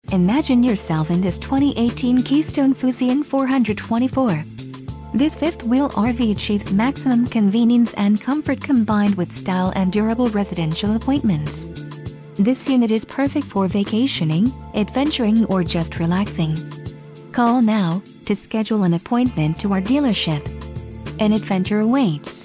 Imagine yourself in this 2018 Keystone Fuzion 424. This fifth-wheel RV achieves maximum convenience and comfort combined with style and durable residential appointments. This unit is perfect for vacationing, adventuring, or just relaxing. Call now to schedule an appointment to our dealership. An adventure awaits.